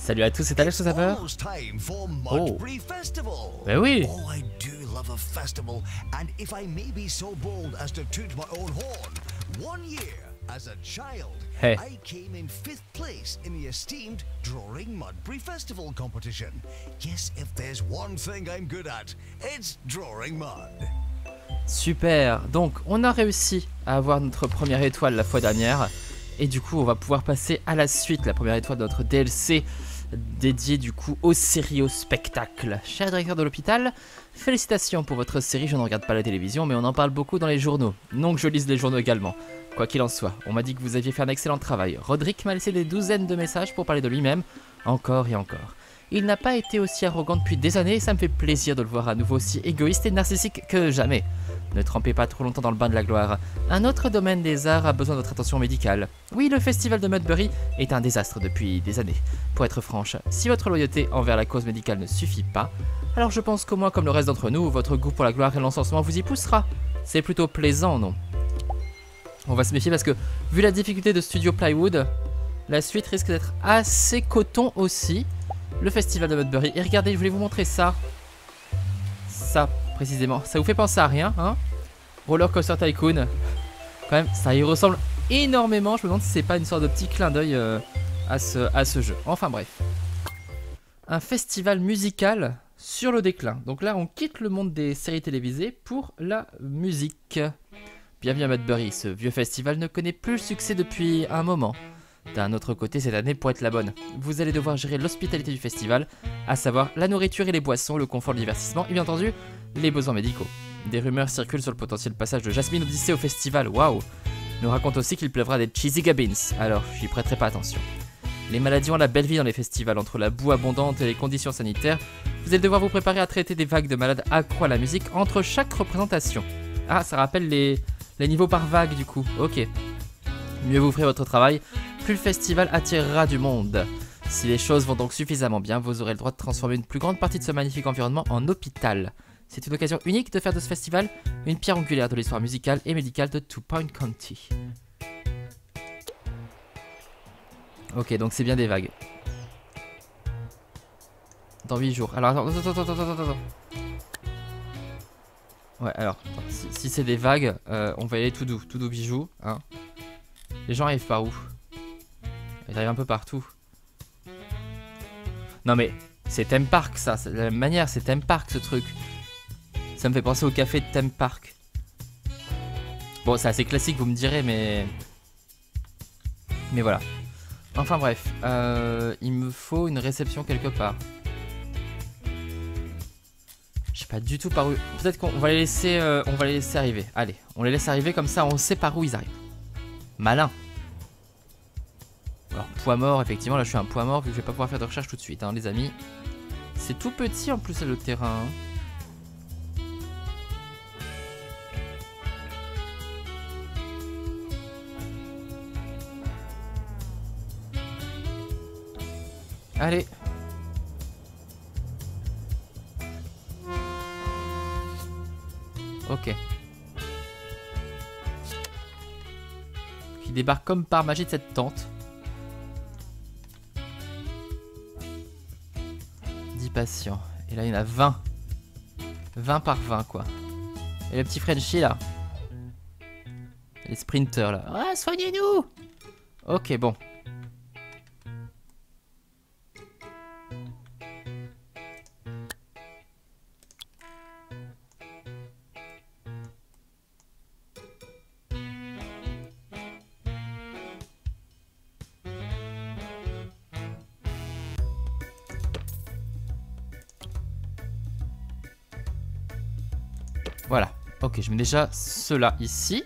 Salut à tous, c'est Alex au Saveur. Oh. Ben oui. Oh, I do love a festival, and if I may be so bold as to toot my own horn, 1 year as a child, Hey. I came in 5th place in the esteemed Drawing Mudbury Festival competition. Yes, if there's one thing I'm good at, it's drawing mud. Super. Donc, on a réussi à avoir notre première étoile la fois dernière. Et du coup, on va pouvoir passer à la suite, la première étoile de notre DLC dédié du coup aux séries, au spectacle. Cher directeur de l'hôpital, félicitations pour votre série. Je ne regarde pas la télévision, mais on en parle beaucoup dans les journaux. Donc je lise les journaux également. Quoi qu'il en soit, on m'a dit que vous aviez fait un excellent travail. Roderick m'a laissé des douzaines de messages pour parler de lui-même, encore et encore. Il n'a pas été aussi arrogant depuis des années et ça me fait plaisir de le voir à nouveau aussi égoïste et narcissique que jamais. Ne trempez pas trop longtemps dans le bain de la gloire. Un autre domaine des arts a besoin de votre attention médicale. Oui, le festival de Mudbury est un désastre depuis des années. Pour être franche, si votre loyauté envers la cause médicale ne suffit pas, alors je pense qu'au moins comme le reste d'entre nous, votre goût pour la gloire et l'encensement vous y poussera. C'est plutôt plaisant, non? On va se méfier parce que, vu la difficulté de Studio Plywood, la suite risque d'être assez coton aussi. Le festival de Mudbury. Et regardez, je voulais vous montrer ça. Ça, précisément. Ça vous fait penser à rien, hein? Roller Coaster Tycoon. Quand même, ça y ressemble énormément. Je me demande si c'est pas une sorte de petit clin d'œil à ce jeu. Enfin bref. Un festival musical sur le déclin. Donc là, on quitte le monde des séries télévisées pour la musique. Bienvenue à Mudbury. Ce vieux festival ne connaît plus le succès depuis un moment. D'un autre côté, cette année pour être la bonne. Vous allez devoir gérer l'hospitalité du festival, à savoir la nourriture et les boissons, le confort, le divertissement et bien entendu, les besoins médicaux. Des rumeurs circulent sur le potentiel passage de Jasmine Odyssey au festival, waouh! Nous raconte aussi qu'il pleuvra des cheesy gabbins, alors j'y prêterai pas attention. Les maladies ont la belle vie dans les festivals, entre la boue abondante et les conditions sanitaires. Vous allez devoir vous préparer à traiter des vagues de malades accro à la musique entre chaque représentation. Ah, ça rappelle les niveaux par vague du coup, ok. Mieux vous ferez votre travail, plus le festival attirera du monde. Si les choses vont donc suffisamment bien, vous aurez le droit de transformer une plus grande partie de ce magnifique environnement en hôpital. C'est une occasion unique de faire de ce festival une pierre angulaire de l'histoire musicale et médicale de Two Point County. Ok, donc c'est bien des vagues. Dans 8 jours. Alors attends. Ouais, alors, si c'est des vagues, on va y aller tout doux bijou, hein. Les gens arrivent par où? Ils arrivent un peu partout. Non mais, c'est Theme Park ça, de la même manière, c'est Theme Park ce truc. Ça me fait penser au café de Theme Park. Bon, c'est assez classique, vous me direz, mais voilà. Enfin bref, il me faut une réception quelque part. Je sais pas du tout par où... Peut-être qu'on va les laisser, arriver. Allez, on les laisse arriver comme ça, on sait par où ils arrivent. Malin. Alors, poids mort, effectivement, là je suis un poids mort vu que je vais pas pouvoir faire de recherche tout de suite, hein, les amis. C'est tout petit en plus le terrain. Hein. Allez. Ok. Qui débarque comme par magie de cette tente. 10 patients. Et là, il y en a 20. 20 par 20, quoi. Et le petit Frenchie, là. Et les sprinters, là. Ah, soignez-nous! Ok, bon. Voilà, ok, je mets déjà ceux-là ici.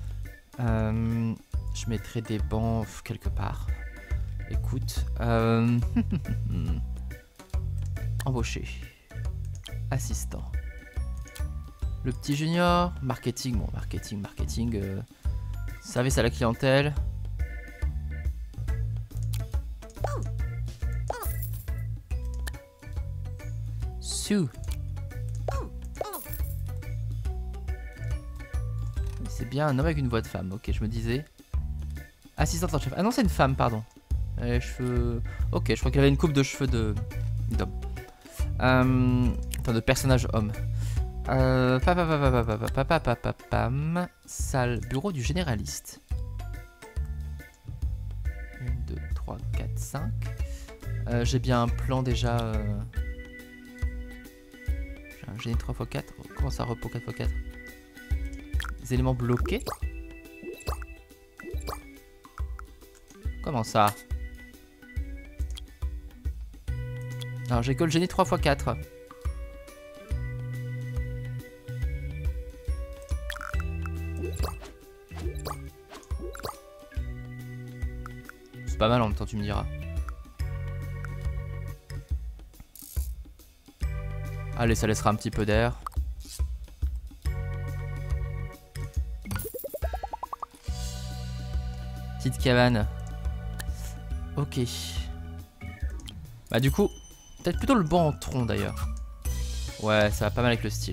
Je mettrai des bancs quelque part. Écoute, embauché. Assistant. Le petit junior. Marketing, bon, marketing. Service à la clientèle. Sue. C'est bien un homme avec une voix de femme. Ok, je me disais. Assistante en chef. Ah non, c'est une femme, pardon. Les cheveux... Ok, je crois qu'il y avait une coupe de cheveux d'homme. Enfin, de personnage homme. Salle, bureau du généraliste. 1, 2, 3, 4, 5. J'ai bien un plan déjà. J'ai un génie 3x4. Comment ça, repos 4x4? Des éléments bloqués? Comment ça? Alors j'ai que le génie 3x4. C'est pas mal en même temps, tu me diras. Allez, ça laissera un petit peu d'air. Petite cabane. Ok. Bah du coup, peut-être plutôt le banc en tronc d'ailleurs. Ouais, ça va pas mal avec le style.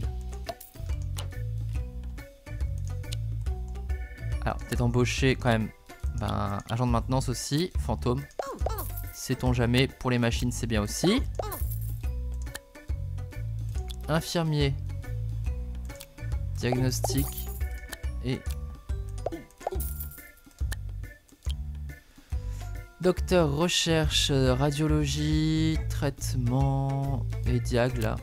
Alors, peut-être embaucher quand même un agent de maintenance aussi, fantôme. Sait-on jamais, pour les machines c'est bien aussi. Infirmier. Diagnostic. Et... docteur, recherche, radiologie, traitement et diag là.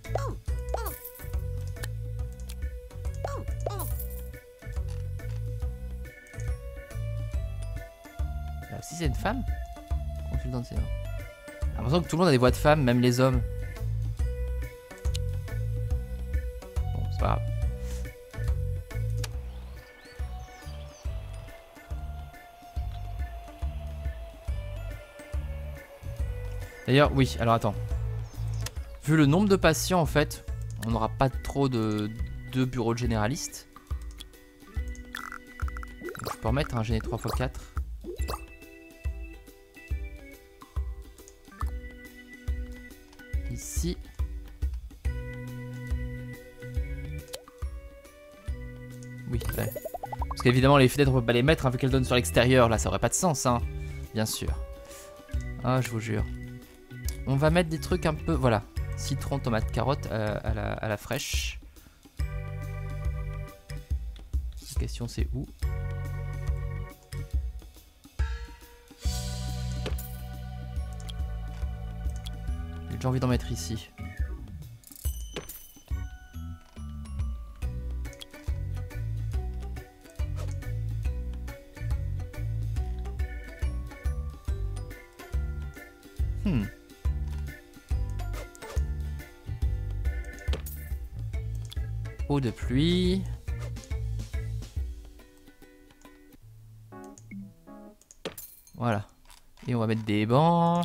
Là aussi c'est une femme. Consultante, c'est... J'ai l'impression que tout le monde a des voix de femmes, même les hommes. Bon, c'est pas grave. D'ailleurs, oui, alors attends. Vu le nombre de patients, en fait, on n'aura pas trop de bureaux de généralistes. Donc, je peux remettre un génie 3x4. Ici. Oui, ouais. Parce qu'évidemment, les fenêtres, on peut pas les mettre, hein, vu qu'elles donnent sur l'extérieur. Là, ça aurait pas de sens, hein. Bien sûr. Ah, je vous jure. On va mettre des trucs un peu... Voilà. Citron, tomate, carotte à la fraîche. La question, c'est où? J'ai déjà envie d'en mettre ici. Eau de pluie. Voilà. Et on va mettre des bancs.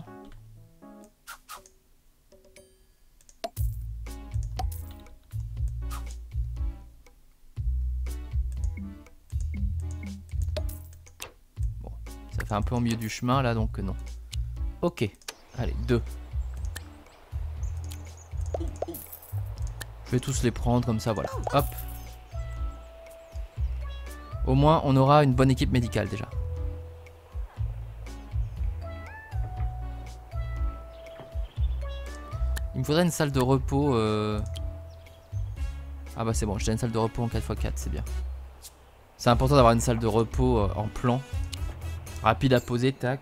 Bon, ça fait un peu au milieu du chemin là, donc non. Ok. Allez, 2. Je vais tous les prendre comme ça, voilà. Hop. Au moins, on aura une bonne équipe médicale déjà. Il me faudrait une salle de repos. Ah bah c'est bon, j'ai une salle de repos en 4x4, c'est bien. C'est important d'avoir une salle de repos en plan. Rapide à poser, tac.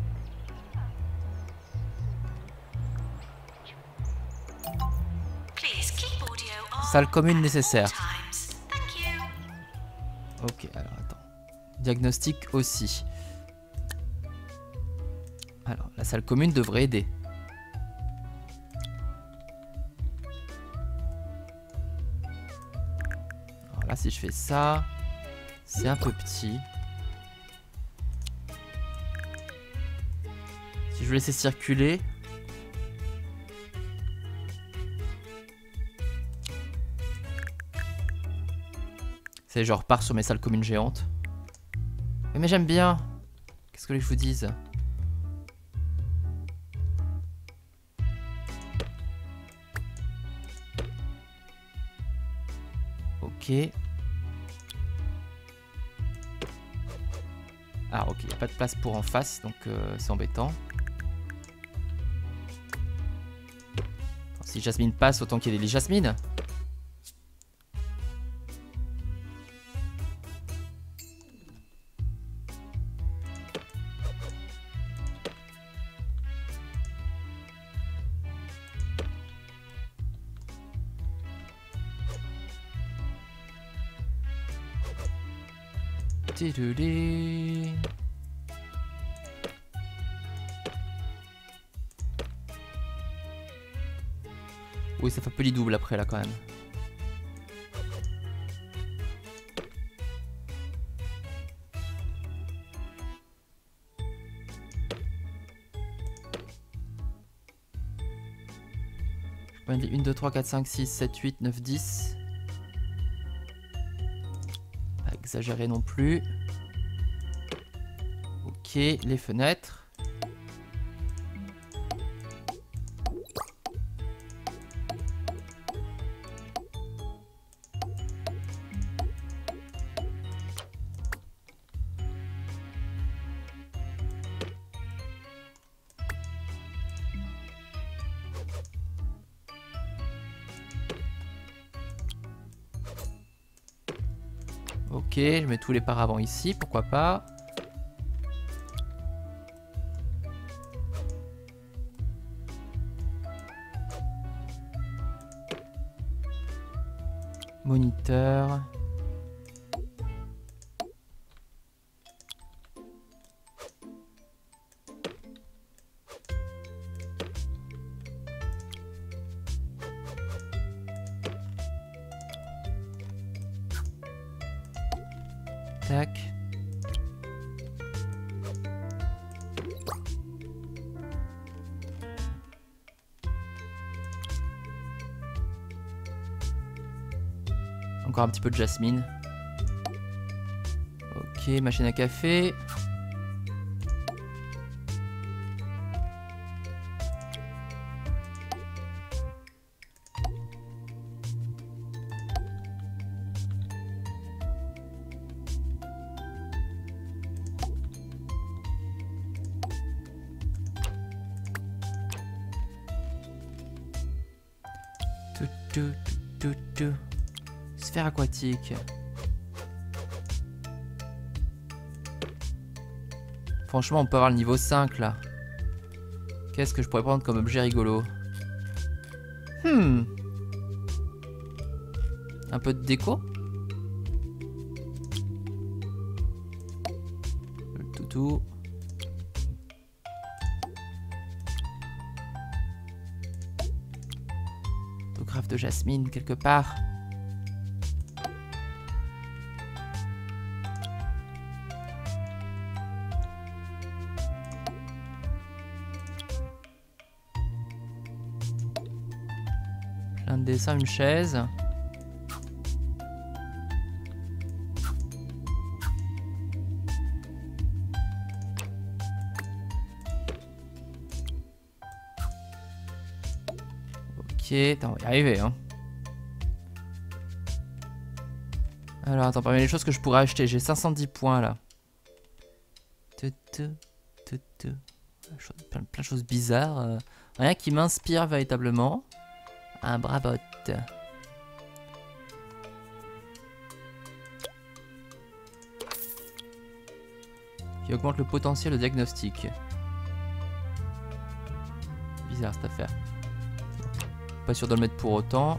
Salle commune nécessaire. Ok, alors attends. Diagnostic aussi. Alors, la salle commune devrait aider. Alors là, si je fais ça, c'est un peu petit. Si je laissais circuler... C'est genre, je repars sur mes salles communes géantes. Mais j'aime bien. Qu'est-ce que je vous dise? Ok. Ah ok, il n'y a pas de place pour en face, donc c'est embêtant. Si Jasmine passe, autant qu'il y ait les Jasmine. Oui, ça fait un peu les doubles après là quand même. Je peux 1, 2, 3, 4, 5, 6, 7, 8, 9, 10. Pas exagérer non plus. Ok, les fenêtres. Ok, je mets tous les paravents ici, pourquoi pas. Moniteur. Tac. Encore un petit peu de jasmine. Ok, machine à café. Sphère aquatique. Franchement, on peut avoir le niveau 5 là. Qu'est-ce que je pourrais prendre comme objet rigolo? Un peu de déco. Le toutou. Autographe de Jasmine quelque part. Un dessin, une chaise. Ok, attends, on va y arriver, hein. Alors, attends, parmi les choses que je pourrais acheter, j'ai 510 points là. Plein de choses bizarres. Rien qui m'inspire véritablement. Un bravotte. Qui augmente le potentiel de diagnostic. Bizarre cette affaire. Pas sûr de le mettre pour autant.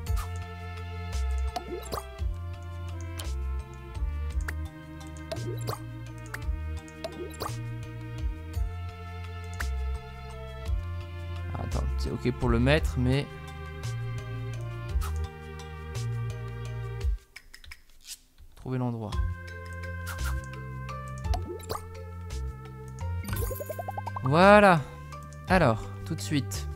Attends, c'est ok pour le mettre, mais... Trouver l'endroit. Voilà. Alors, tout de suite.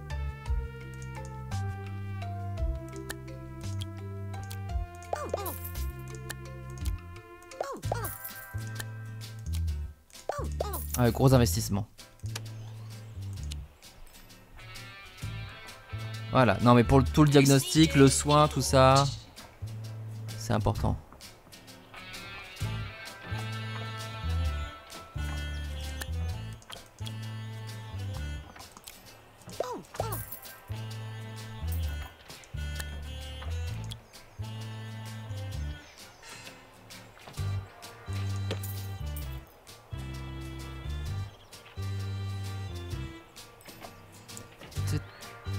Gros investissement. Voilà. Non mais pour tout le diagnostic, le soin, tout ça, c'est important.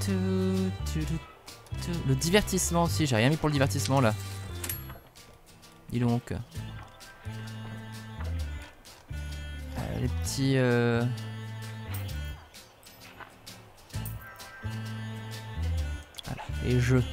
Le divertissement aussi, j'ai rien mis pour le divertissement là. Dis donc. Les petits... Voilà, les jeux.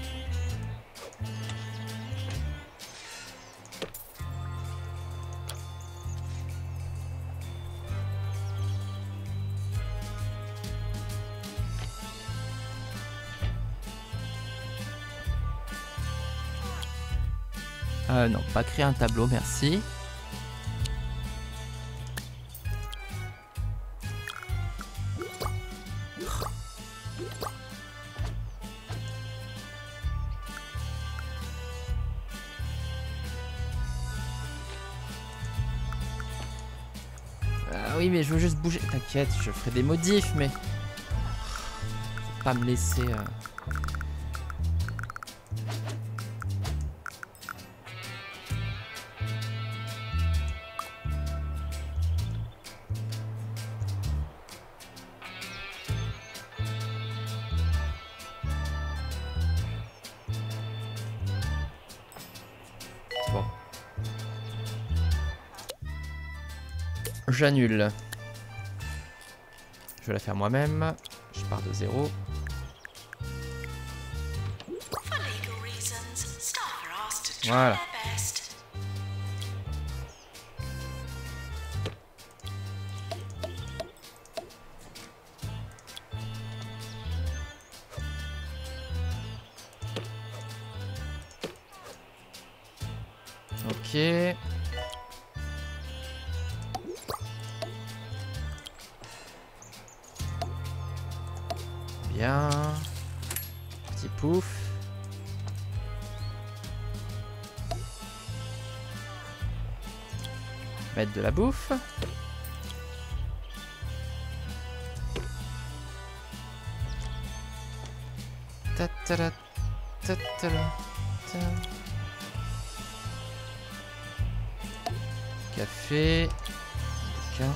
Non, pas créer un tableau, merci. Ah oui, mais je veux juste bouger. T'inquiète, je ferai des modifs, mais... Faut pas me laisser... Bon. J'annule. Je vais la faire moi-même. Je pars de 0. Voilà. Ok. Bien. Petit pouf. Mettre de la bouffe. Ta-ta-la, ta-ta-la, ta. Café. Bouquin.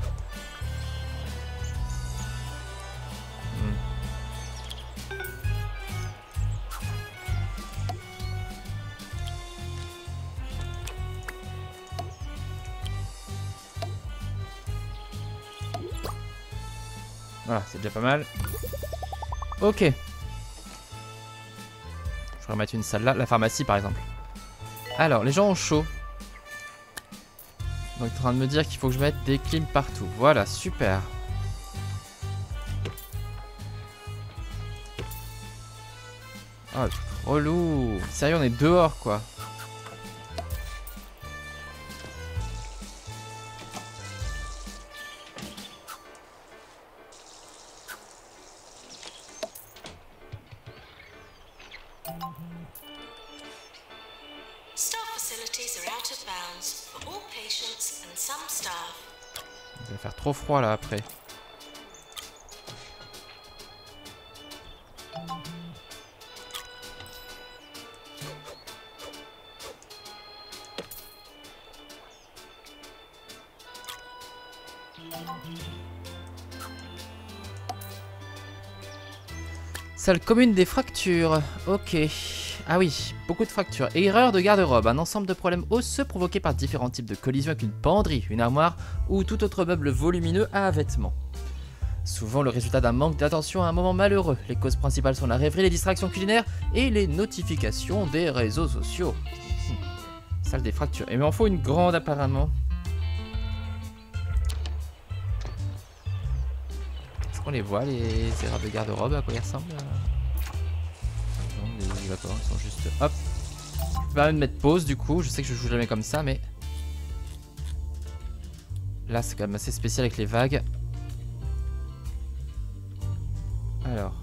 Voilà, c'est déjà pas mal. Ok. Je vais remettre une salle là, la pharmacie par exemple. Alors, les gens ont chaud. Donc, tu es en train de me dire qu'il faut que je mette des clims partout. Voilà, super. Oh, le truc relou. Sérieux, on est dehors quoi. Il va faire trop froid là après. Salle commune des fractures. Ok. Ah oui, beaucoup de fractures. Erreur de garde-robe. Un ensemble de problèmes osseux provoqués par différents types de collisions avec une penderie, une armoire ou tout autre meuble volumineux à vêtements. Souvent le résultat d'un manque d'attention à un moment malheureux. Les causes principales sont la rêverie, les distractions culinaires et les notifications des réseaux sociaux. Salle des fractures. Et il m'en faut une grande apparemment. Est-ce qu'on les voit les erreurs de garde-robe, à quoi ils ressemblent? D'accord, ils sont juste... Hop. Je vais même mettre pause du coup, je sais que je joue jamais comme ça mais... Là c'est quand même assez spécial avec les vagues. Alors...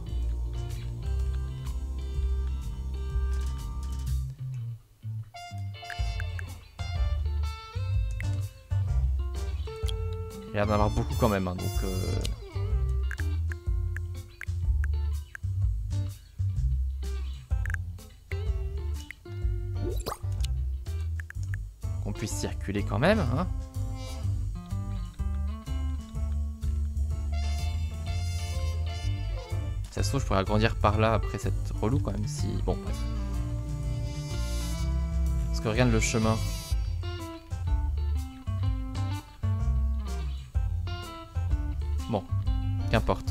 Il y a l'air d'en avoir beaucoup quand même, hein, donc... Qu'on puisse circuler quand même, hein. Ça se trouve, je pourrais agrandir par là après cette relou quand même si... Bon, bref. Parce que regarde le chemin. Bon, qu'importe.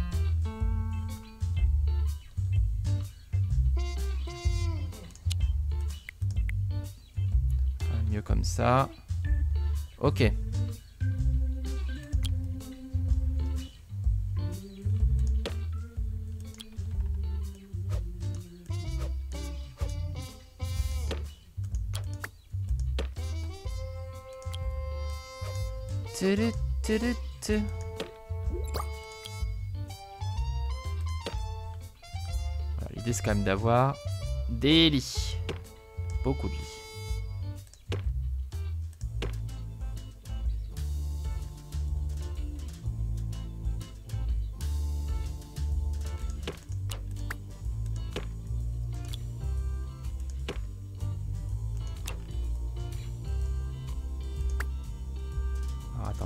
Mieux comme ça. Ok. Voilà, l'idée c'est quand même d'avoir des lits. Beaucoup de lits. Attends.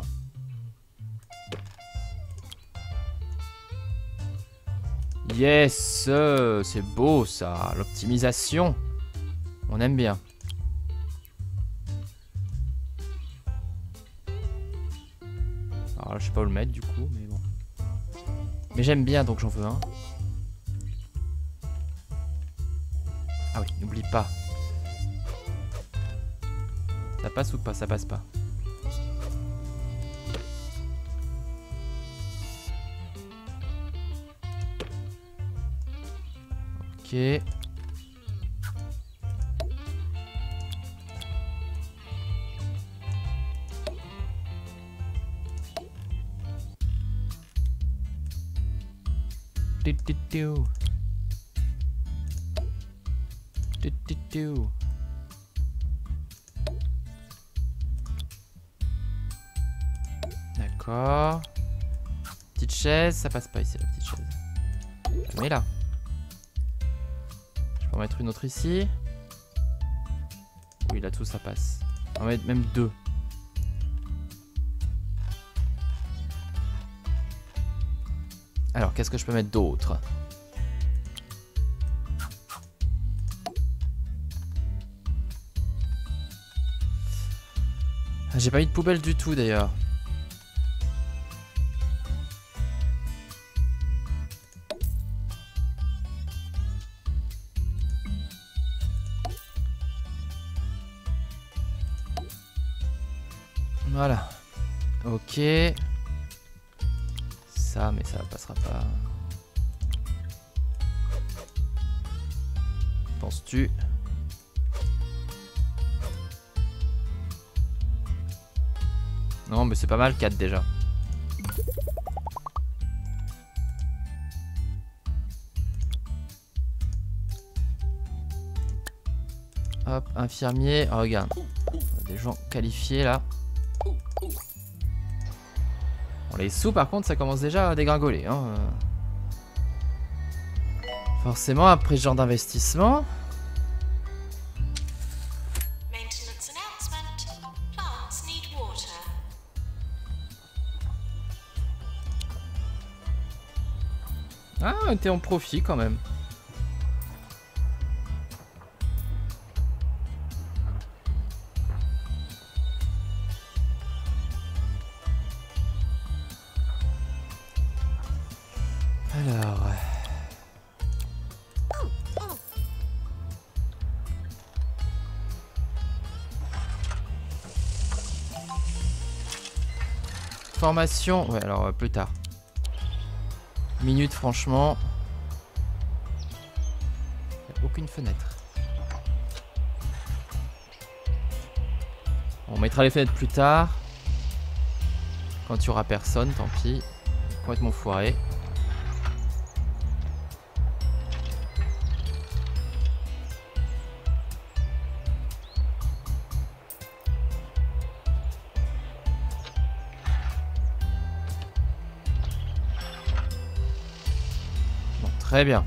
Yes, c'est beau ça, l'optimisation. On aime bien. Alors là, je sais pas où le mettre du coup, mais bon. Mais j'aime bien donc j'en veux un. Ah oui, n'oublie pas. Ça passe ou pas? Ça passe pas. Ok. D'accord. Petite chaise, ça passe pas ici la petite chaise. Je la mets là. Je peux en mettre une autre ici. Oui, là-dessous ça passe. On va mettre même deux. Alors, qu'est-ce que je peux mettre d'autre? J'ai pas mis de poubelle du tout d'ailleurs. Voilà. Ok. Ça, mais ça passera pas. Penses-tu? Non, mais c'est pas mal, 4 déjà. Hop, infirmier. Oh, regarde. Des gens qualifiés là. Bon, les sous par contre ça commence déjà à dégringoler hein. Forcément après ce genre d'investissement. Ah, on était en profit quand même. Alors... Formation... Ouais, alors plus tard. Minute, franchement. Il n'y a aucune fenêtre. On mettra les fenêtres plus tard. Quand il n'y aura personne, tant pis. Complètement foiré. Très bien.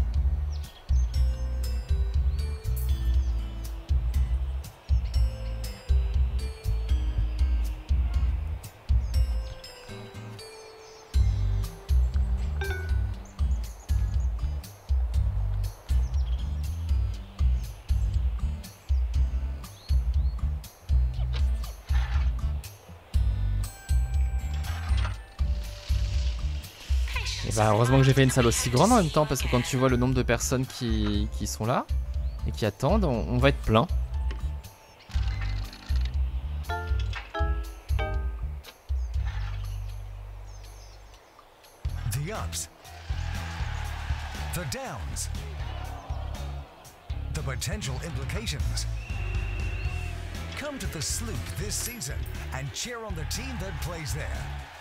Bah heureusement que j'ai fait une salle aussi grande en même temps, parce que quand tu vois le nombre de personnes qui sont là et qui attendent, on va être plein. The ups, the downs, the potential implications. Come to the Sloop this season and cheer on the team that plays there.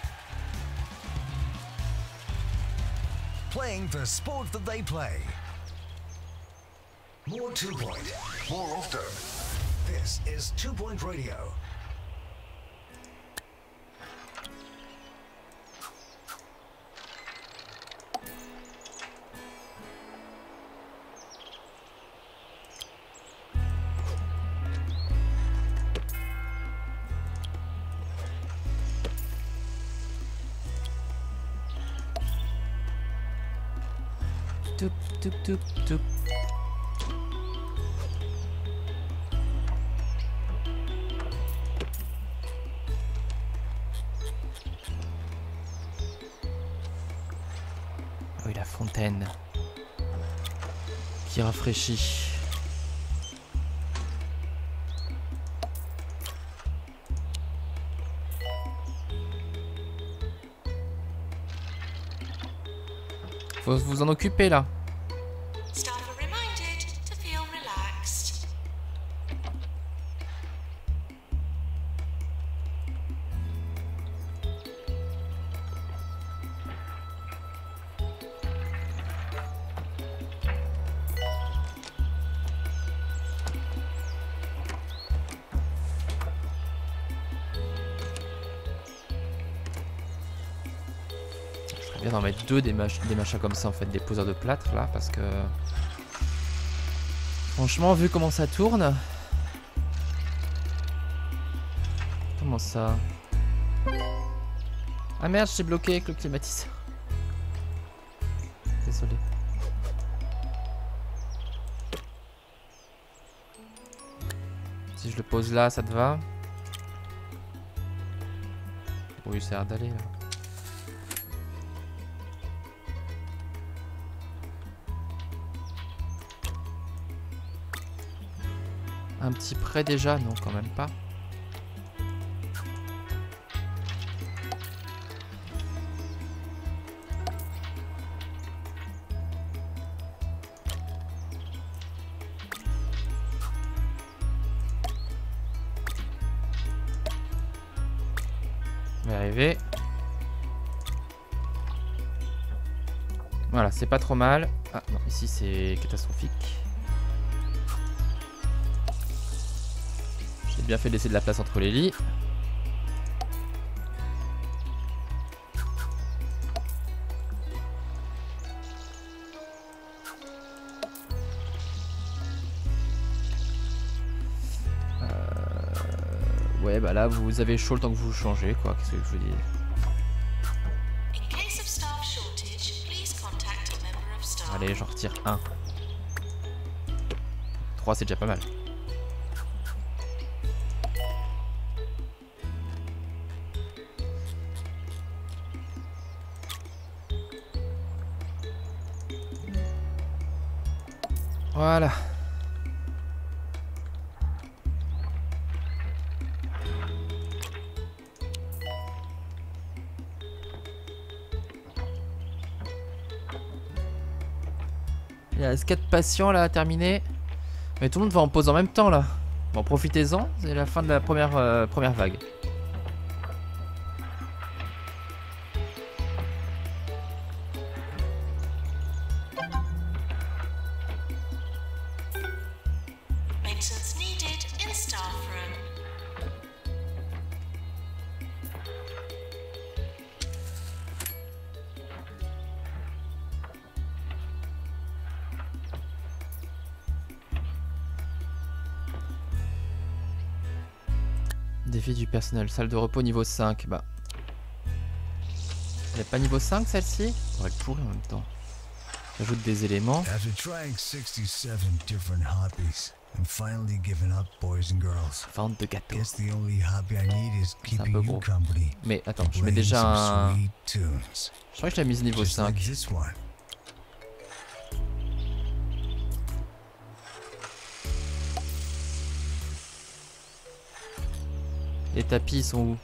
Playing the sport that they play. More 2 Point, more often. This is 2 Point Radio. Toup, toup, toup, toup. Oui, la fontaine qui rafraîchit. Faut vous en occuper là. Staff are reminded to feel relaxed. Bien d'en mettre deux des machins comme ça en fait, des poseurs de plâtre là, parce que franchement vu comment ça tourne. Comment ça? Ah merde, j'ai bloqué avec le climatiseur. Désolé. Si je le pose là, ça te va? Oui, ça a l'air d'aller là. Un petit prêt déjà? Non, quand même pas. On va y arriver. Voilà, c'est pas trop mal. Ah non, ici c'est catastrophique. J'ai bien fait de laisser de la place entre les lits. Ouais, bah là vous avez chaud le temps que vous changez, quoi. Qu'est-ce que je vous dis? In case of staff shortage, please contact a member of staff. Allez, j'en retire un. 3, c'est déjà pas mal. Voilà. Il reste 4 patients là à terminer. Mais tout le monde va en pause en même temps là. Bon, profitez-en, c'est la fin de la première vague. Maintenance needed in staff room. Défi du personnel, salle de repos niveau 5. Bah. Elle est pas niveau 5 celle-ci? On va le pourrir en même temps. J'ajoute des éléments. After trying 67 different hobbies, I'm finally giving up, boys and girls. Vente de gâteaux. Guess the only hobby I need is C'est un keeping peu you gros. company. Mais attends, je mets Playing déjà some un... sweet tunes. Je crois que je l'ai mise niveau Just like 5. this one. Les tapis, ils sont où?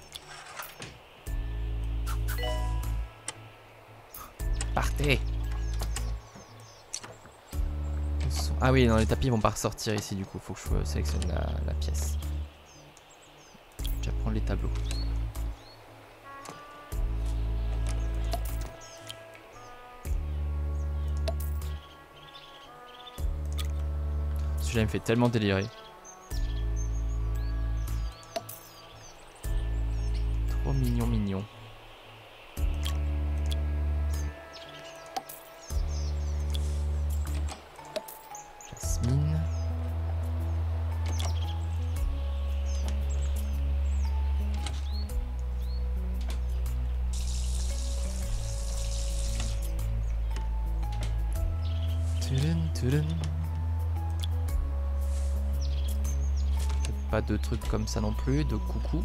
Partez! Ah oui, non, les tapis vont pas ressortir ici du coup. Faut que je sélectionne la pièce. Je vais déjà prendre les tableaux. Celui-là il me fait tellement délirer. Trop mignon, mignon. Jasmine. Tudun, tudun. Peut-être pas de trucs comme ça non plus, de coucou.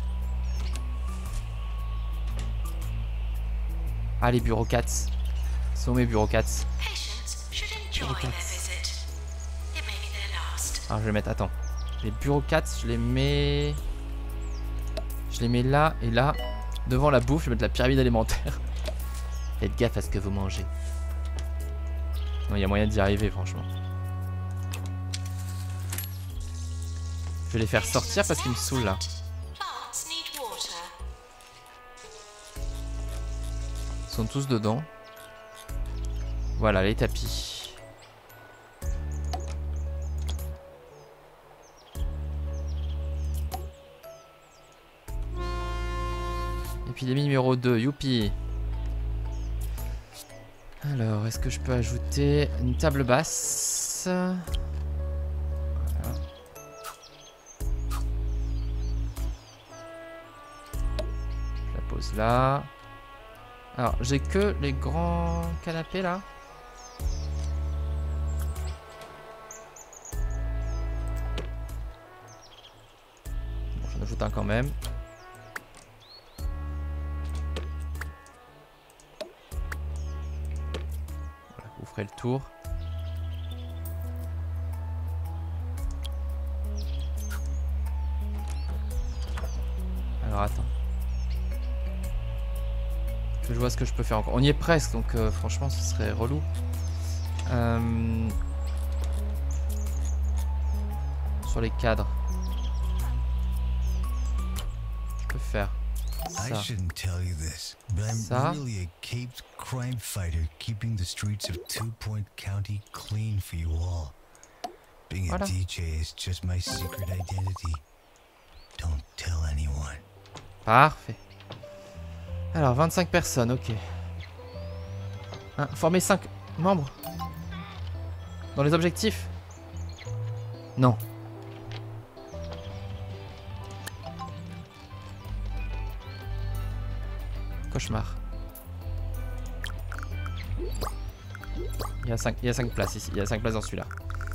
Ah, les bureaucrats. Sont mes bureaucrats. Patients should enjoy their visit. It may be their last. Alors je vais mettre, attends. Les bureaucrats, je les mets... Je les mets là et là. Devant la bouffe, je vais mettre la pyramide alimentaire. Faites gaffe à ce que vous mangez. Non, il y a moyen d'y arriver, franchement. Je vais les faire sortir parce qu'ils me saoulent là. Plants need water. Ils sont tous dedans. Voilà, les tapis. Et puis les numéro 2, youpi. Alors, est-ce que je peux ajouter une table basse? Voilà. Je la pose là. Alors, j'ai que les grands canapés là. Bon, j'en ajoute un quand même. Voilà, vous ferez le tour. Alors, attends. Je vois ce que je peux faire encore. On y est presque, donc franchement, ce serait relou. Sur les cadres. Je peux faire I ça. shouldn't tell you this, but I'm Ça. really a caped crime fighter keeping the streets of Two Point County clean for you all. Being a Voilà. DJ is just my secret identity. Don't tell anyone. Parfait. Alors, 25 personnes, ok. Hein, former 5 membres. Dans les objectifs? Non. Cauchemar. Il y a 5 places ici. Il y a 5 places dans celui-là.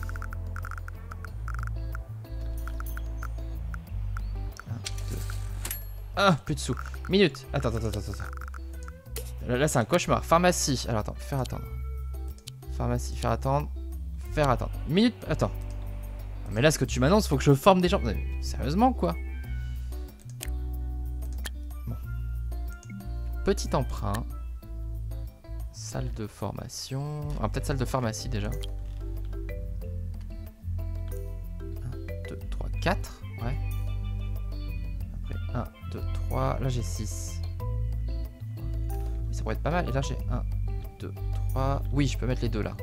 Ah, plus de sous. Minute. Attends. Là, c'est un cauchemar. Pharmacie. Alors, attends. Faire attendre. Pharmacie. Faire attendre. Faire attendre. Minute. Attends. Mais là, ce que tu m'annonces, faut que je forme des gens. Mais sérieusement, quoi? Bon. Petit emprunt. Salle de formation. Ah, peut-être salle de pharmacie, déjà. 1, 2, 3, 4. Ouais. Après, 1, 2, 3. Là, j'ai 6. Ça pourrait être pas mal. Et là, j'ai 1, 2, 3. Oui, je peux mettre les deux là.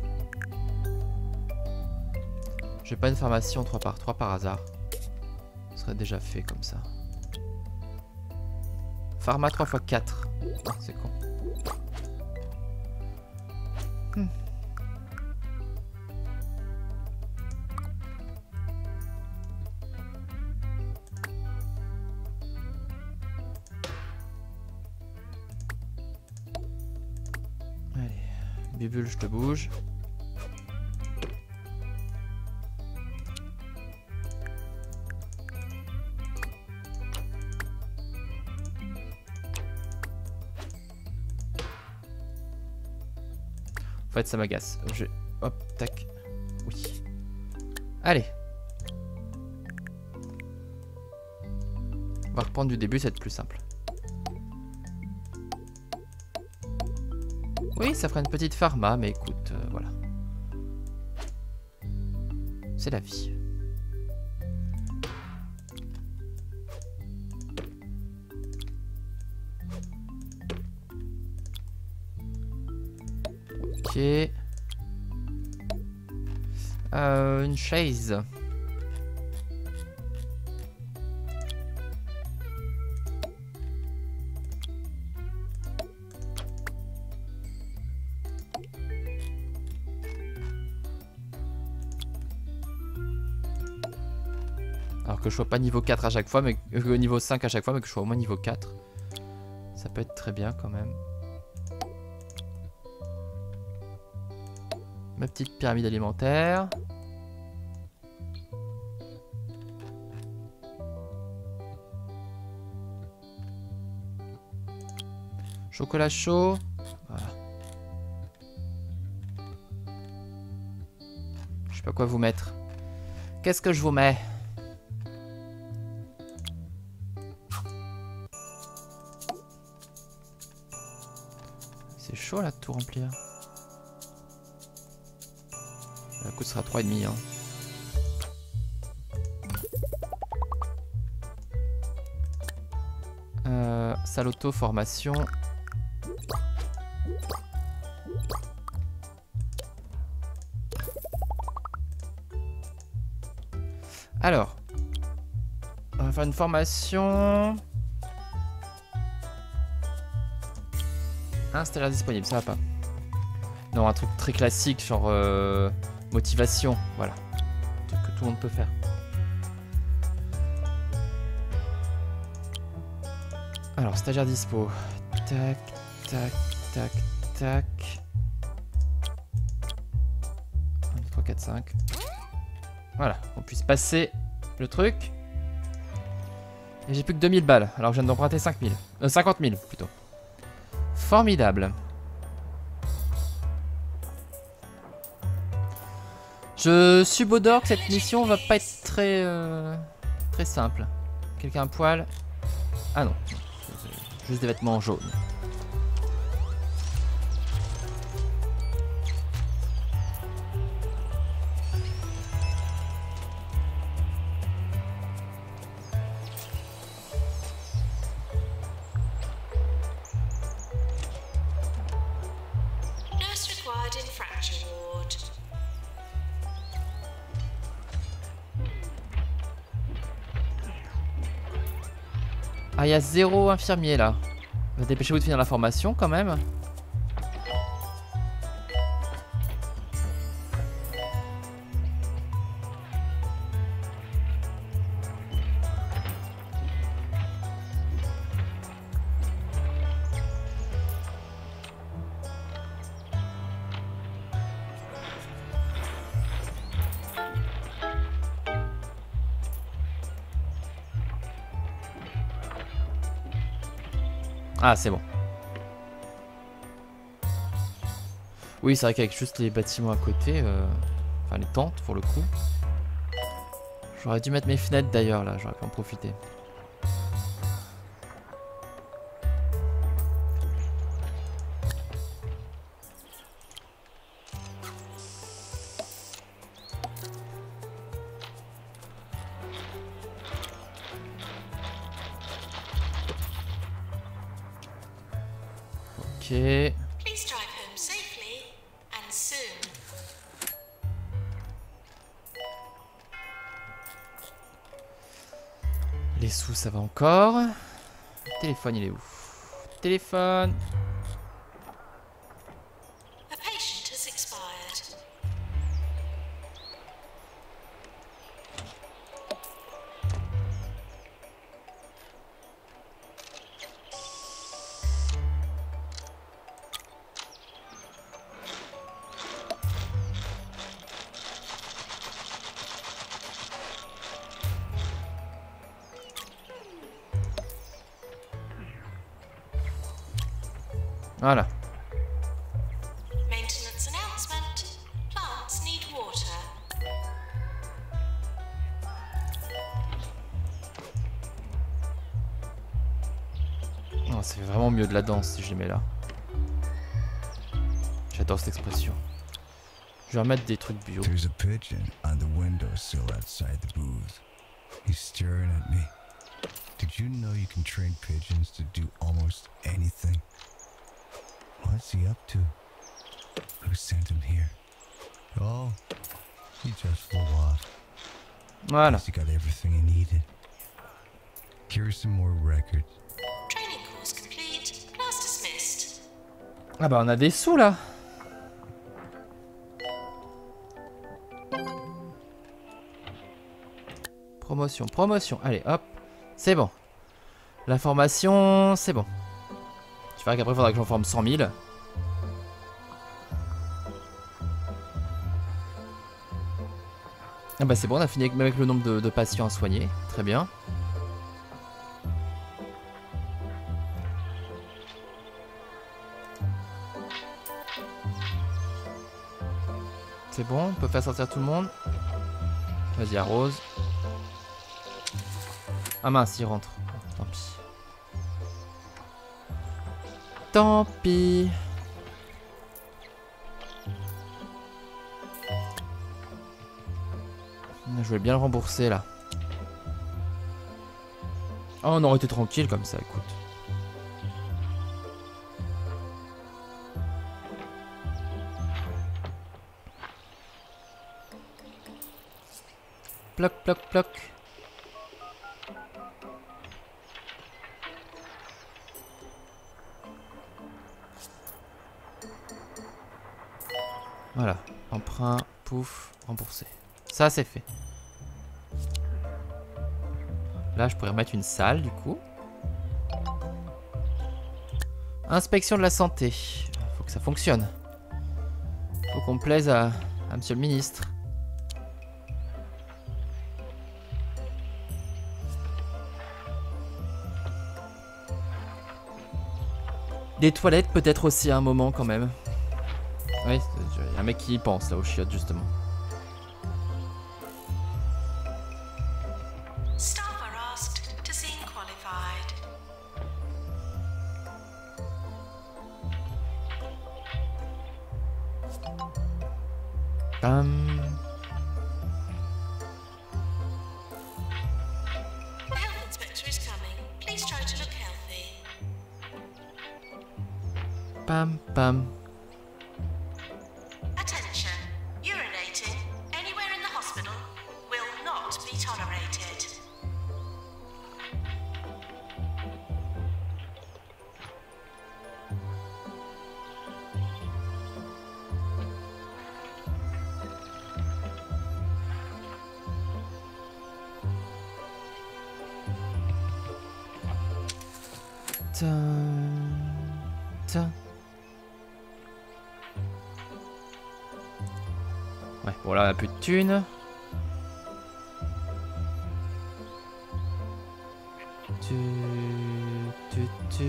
J'ai pas une pharmacie en 3 par 3 par hasard. Ce serait déjà fait comme ça. Pharma 3 x 4. Ah, c'est con. Allez, Bibule, je te bouge. fait, ça m'agace. Hop, tac. Oui. Allez. On va reprendre du début, ça va être plus simple. Oui, ça fera une petite pharma, mais écoute, voilà. C'est la vie. Ok. Une chaise. Alors que je sois pas niveau 4 à chaque fois, mais niveau 5 à chaque fois, mais que je sois au moins niveau 4. Ça peut être très bien quand même. Ma petite pyramide alimentaire. Chocolat chaud. Voilà. Je sais pas quoi vous mettre. Qu'est-ce que je vous mets? C'est chaud là de tout remplir. Le coût sera 3,5 hein. Salle auto-formation. Alors, on va faire une formation. Installer disponible, ça va pas. Non, un truc très classique, genre motivation, voilà. Un truc que tout le monde peut faire. Alors, stagiaire dispo. Tac, tac, tac, tac. 1, 2, 3, 4, 5. Voilà, on puisse passer le truc. Et j'ai plus que 2000 balles, alors que je viens d'emprunter 5000. 50 000 plutôt. Formidable. Je subodore que cette mission va pas être très très simple. Quelqu'un un poil? Ah non, juste des vêtements jaunes. Nurse required in fracture ward. Ah, il y a 0 infirmier là. Dépêchez-vous de finir la formation quand même. Ah, c'est bon. Oui, c'est vrai qu'avec juste les bâtiments à côté, enfin les tentes pour le coup. J'aurais dû mettre mes fenêtres d'ailleurs là, j'aurais pu en profiter. Ok. Please drive home safely and soon. Les sous, ça va encore. Le téléphone, il est où? Téléphone. A patient has expired. Voilà. Maintenance announcement. ça fait vraiment mieux de la danse si je les mets là. J'adore cette expression. Je vais remettre des trucs bio. There's a pigeon on the windowsill outside the booth. He's staring at me. Did you know you can train pigeons to do almost anything? What's he up to? Who sent him here? Oh, he just flew off. Voilà. He got everything he needed. Here's some more records. Training course complete. Class dismissed. Ah bah on a des sous là. Promotion, promotion. Allez, hop. C'est bon. La formation, c'est bon. Tu verras qu'après, il faudra que j'en forme 100 000. Ah bah c'est bon, on a fini avec le nombre de patients à soigner. Très bien. C'est bon, on peut faire sortir tout le monde. Vas-y, arrose. Ah mince, il rentre. Tant pis. Tant pis. Je voulais bien le rembourser là. Oh, on aurait été tranquille comme ça, écoute. Ploc, ploc, ploc. Voilà, emprunt, pouf, remboursé. Ça c'est fait. Là je pourrais remettre une salle du coup. Inspection de la santé. Faut que ça fonctionne. Faut qu'on plaise à monsieur le ministre. Des toilettes peut-être aussi à un moment quand même. Oui, il y a un mec qui y pense là au chiottes justement. Staff are asked to seem qualified. The health inspector is coming. Please try to look healthy. Pam pam. Attention. Urinating anywhere in the hospital will not be tolerated. Tiens. Ouais, bon là on a plus de thunes. Tu.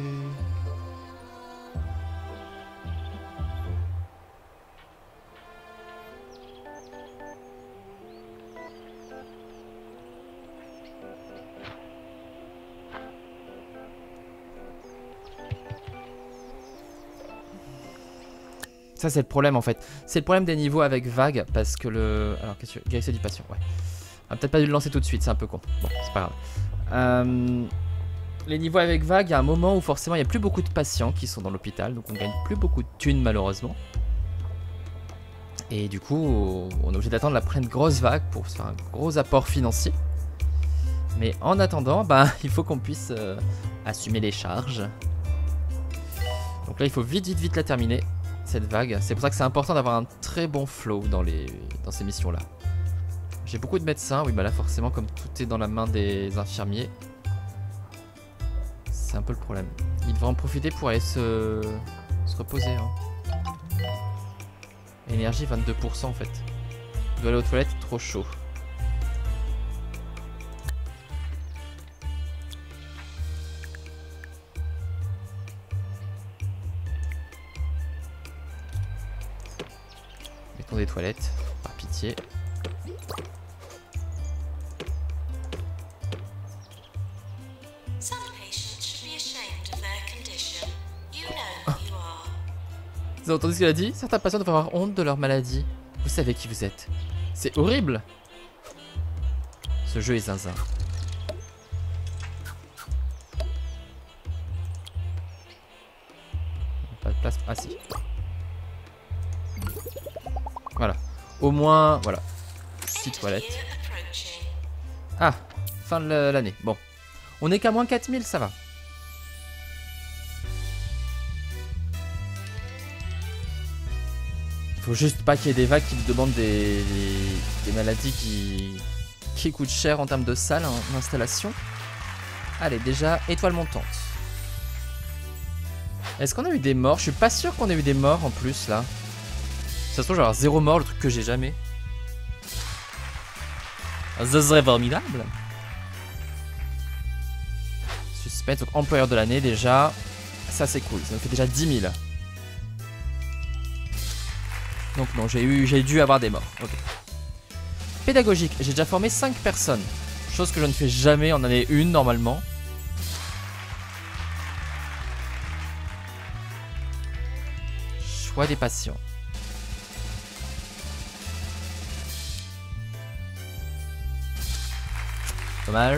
Ça c'est le problème en fait. C'est le problème des niveaux avec vague parce que le... Alors qu'est-ce que... Guérisseur du patient, ouais. On a peut-être pas dû le lancer tout de suite, c'est un peu con. Bon, c'est pas grave. Les niveaux avec vague, il y a un moment où forcément il n'y a plus beaucoup de patients qui sont dans l'hôpital. Donc on gagne plus beaucoup de thunes malheureusement. Et du coup, on est obligé d'attendre la prochaine grosse vague pour se faire un gros apport financier. Mais en attendant, bah, il faut qu'on puisse assumer les charges. Donc là il faut vite la terminer. Cette vague, c'est pour ça que c'est important d'avoir un très bon flow dans ces missions là. J'ai beaucoup de médecins, oui bah là forcément comme tout est dans la main des infirmiers, c'est un peu le problème. Ils devraient en profiter pour aller se reposer hein. Énergie 22% en fait. Il doit aller aux toilettes, trop chaud. Des toilettes, par pitié. Some patients should be ashamed of their Vous avez entendu ce qu'il a dit? Certains patients doivent avoir honte de leur maladie. Vous savez qui vous êtes. C'est horrible. Ce jeu est zinzin. Pas de place. Ah si. Voilà. Au moins, voilà. 6 toilettes. Ah, fin de l'année. Bon. On est qu'à moins 4000, ça va. Faut juste pas qu'il y ait des vagues qui me demandent des maladies qui coûtent cher en termes de salle en installation. Allez, déjà, étoile montante. Est-ce qu'on a eu des morts? Je suis pas sûr qu'on ait eu des morts en plus là. De toute façon, je vais avoir 0 mort, le truc que j'ai jamais. Ce serait formidable. Suspense, donc employeur de l'année déjà. Ça c'est cool, ça me fait déjà 10 000. Donc non, j'ai dû avoir des morts. Ok. Pédagogique, j'ai déjà formé 5 personnes. Chose que je ne fais jamais en année 1 normalement. Choix des patients. Dommage.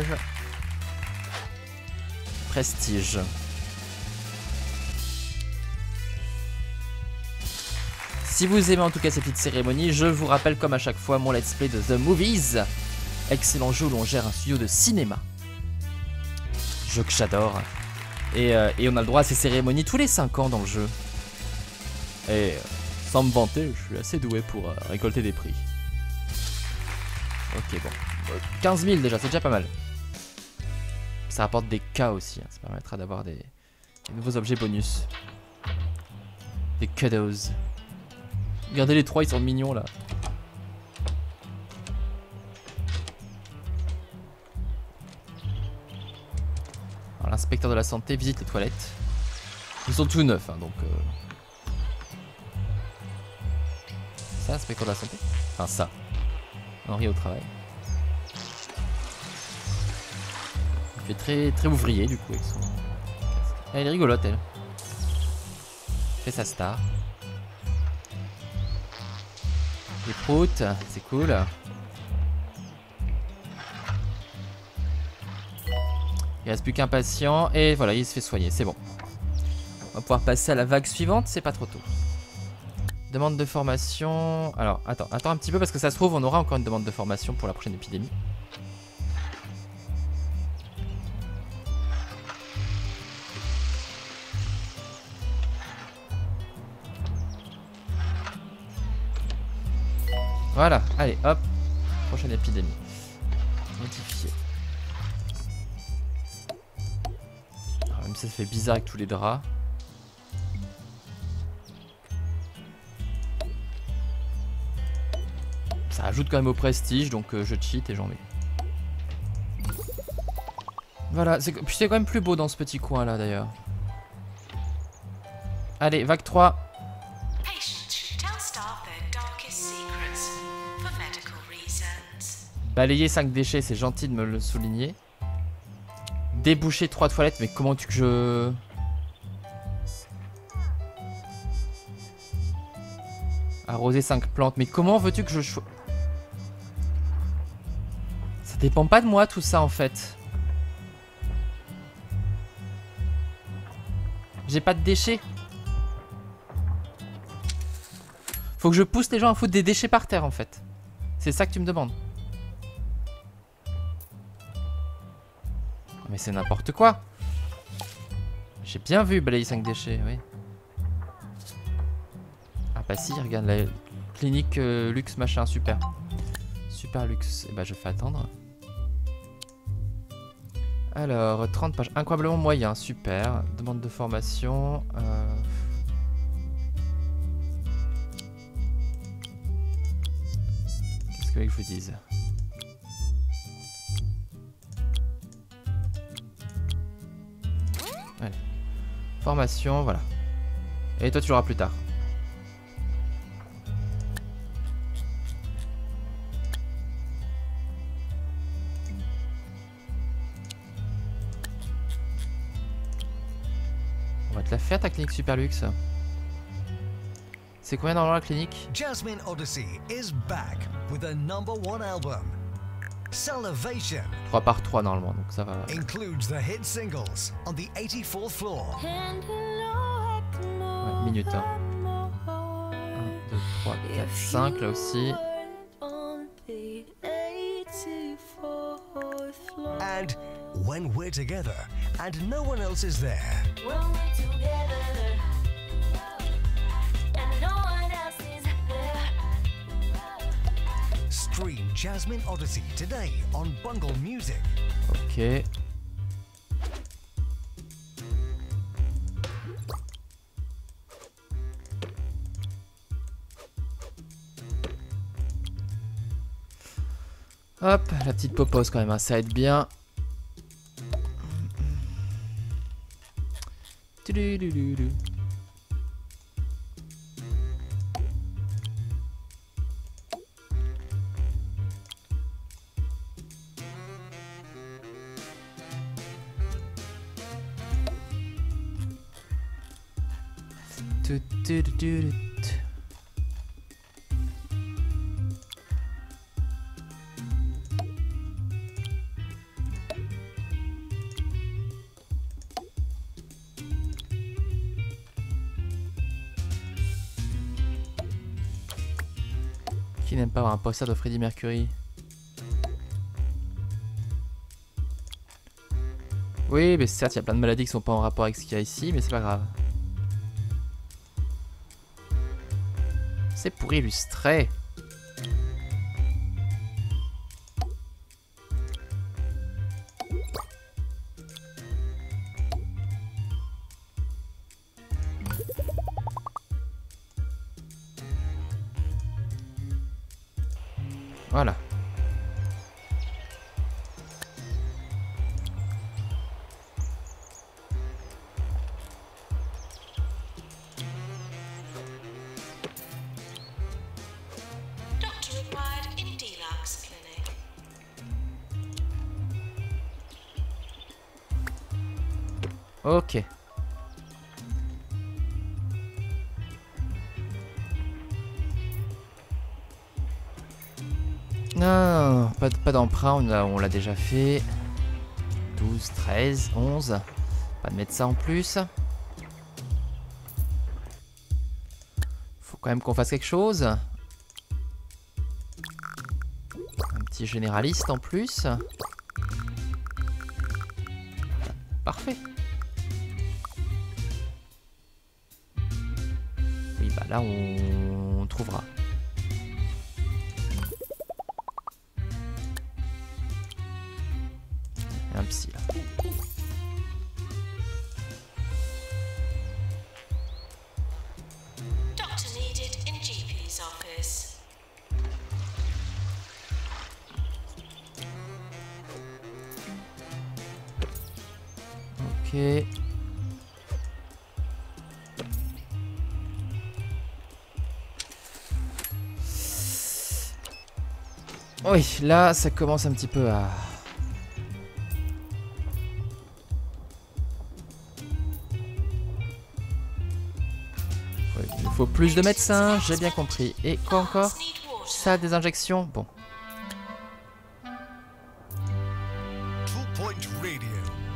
Prestige. Si vous aimez en tout cas ces petites cérémonies, je vous rappelle comme à chaque fois mon let's play de The Movies. Excellent jeu où l'on gère un studio de cinéma. Jeu que j'adore. Et on a le droit à ces cérémonies tous les 5 ans dans le jeu. Et sans me vanter, je suis assez doué pour récolter des prix. Ok, bon. 15 000 déjà, c'est déjà pas mal. Ça rapporte des cas aussi, hein. Ça permettra d'avoir des nouveaux objets bonus. Des kiddos. Regardez les 3, ils sont mignons là. Alors l'inspecteur de la santé visite les toilettes. Ils sont tout neufs, hein, donc... Ça, inspecteur de la santé? Enfin ça. Henri au travail. Il fait très ouvrier du coup avec son... Elle est rigolote elle. Fait sa star. Les proutes, c'est cool. Il reste plus qu'un patient et voilà, il se fait soigner, c'est bon. On va pouvoir passer à la vague suivante, c'est pas trop tôt. Demande de formation. Alors, attends un petit peu parce que ça se trouve, on aura encore une demande de formation pour la prochaine épidémie. Voilà, allez, hop. Prochaine épidémie. Notifié. Alors, même si ça fait bizarre avec tous les draps. Ça ajoute quand même au prestige, donc je cheat et j'en mets. Voilà, puis c'est quand même plus beau dans ce petit coin là d'ailleurs. Allez, vague 3. Balayer 5 déchets, c'est gentil de me le souligner. Déboucher 3 toilettes, mais comment tu que je... Arroser 5 plantes, mais comment veux-tu que je... Ça dépend pas de moi tout ça en fait. J'ai pas de déchets. Faut que je pousse les gens à foutre des déchets par terre en fait. C'est ça que tu me demandes. Mais c'est n'importe quoi. J'ai bien vu balayer 5 déchets, oui. Ah bah si, regarde la clinique luxe machin, super. Super luxe. Et bah je fais attendre. Alors, 30 pages. Incroyablement moyen, super. Demande de formation. Qu'est-ce que je vous dise? Allez. Formation, voilà. Et toi tu l'auras plus tard. On va te la faire ta clinique super luxe. C'est combien dans la clinique? Jasmine Odyssey is back with a #1 album. Salivation 3 par 3 normalement, donc ça va. includes the hit singles On the 84th Floor, Ouais, minute. 1, 2, 3, 4, 5 là aussi. and When We're Together and No One Else Is There. Stream Jasmine Odyssey today on Bungle Music. Ok. Hop, la petite popose quand même, hein, ça aide bien. Tudululu. Tudululu. Qui n'aime pas avoir un poster de Freddie Mercury? Oui, mais certes, il y a plein de maladies qui sont pas en rapport avec ce qu'il y a ici, mais c'est pas grave. C'est pour illustrer. Voilà. Doctor required in Deluxe Clinic. Ok. Non, pas d'emprunt, on l'a déjà fait. 12, 13, 11. Pas de médecin en plus. Faut quand même qu'on fasse quelque chose. Un petit généraliste en plus. Parfait. Oui, bah là on trouvera. Un psy là. Doctor needed in GP's office. Ok. Oui, là ça commence un petit peu à... Oui, il faut plus de médecins, j'ai bien compris. Et quoi encore? Need water. Ça, des injections? Bon. 2 Point Radio.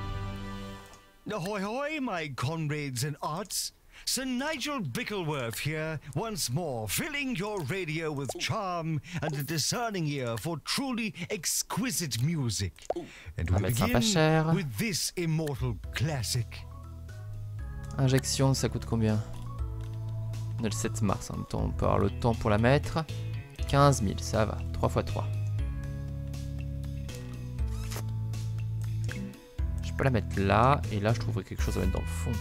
Ahoy hoy, my comrades in arts. Sir Nigel Bickleworth here, once more, filling your radio with charm and a discerning ear for truly exquisite music. And Un we médecin pas begin cher. with this immortal classic. Injection, ça coûte combien? On est le 7 mars, en même temps on peut avoir le temps pour la mettre. 15 000, ça va. 3 x 3. Je peux la mettre là, et là je trouverai quelque chose à mettre dans le fond.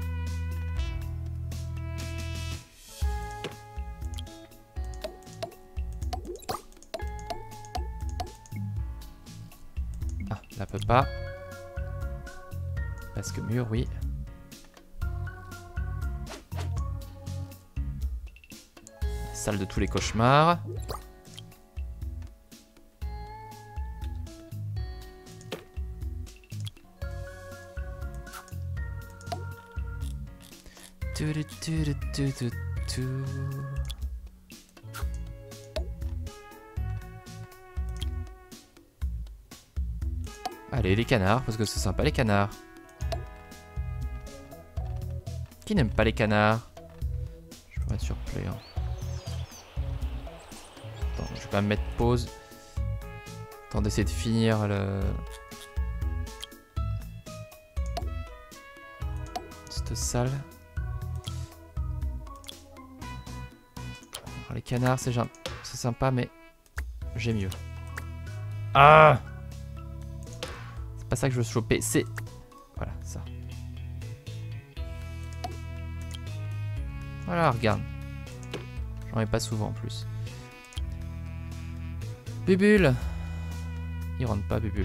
Ah, là peut pas. Parce que mur, oui. Salle de tous les cauchemars. tout. Allez, les canards, parce que c'est sympa les canards. Qui n'aime pas les canards? Je peux mettre sur play. Hein. Attends, je vais pas me mettre pause. Attends d'essayer de finir le... cette salle. Alors, les canards, c'est sympa, mais j'ai mieux. Ah! C'est pas ça que je veux choper, c'est... Voilà, ça. Voilà, regarde. J'en ai pas souvent en plus. Bubule. Il rentre pas, Bubule.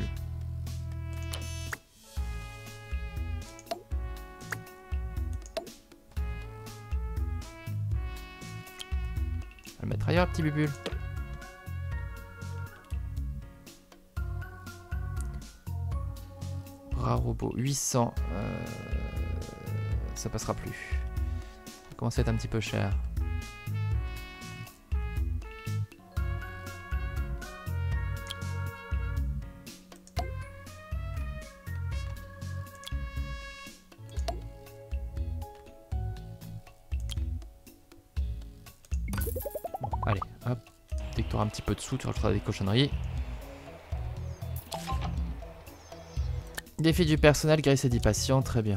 On va le mettre ailleurs, petit Bubule. Bras robot, 800. Ça passera plus. Ça commence à être un petit peu cher. Bon, allez, hop. Dès que tu auras un petit peu de sous, tu rajouteras des cochonneries. Défi du personnel, guérissez 10 patients, très bien.